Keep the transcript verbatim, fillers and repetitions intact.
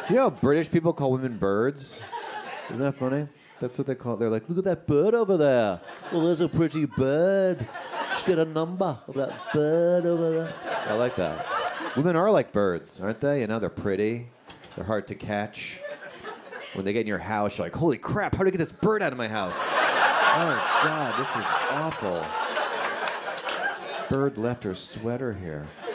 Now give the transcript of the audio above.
Do you know how British people call women birds? Isn't that funny? That's what they call it. They're like, look at that bird over there. Well, there's a pretty bird. Should get a number of that bird over there. I like that. Women are like birds, aren't they? You know, they're pretty. They're hard to catch. When they get in your house, you're like, holy crap, how do I get this bird out of my house? Oh, God, this is awful. This bird left her sweater here.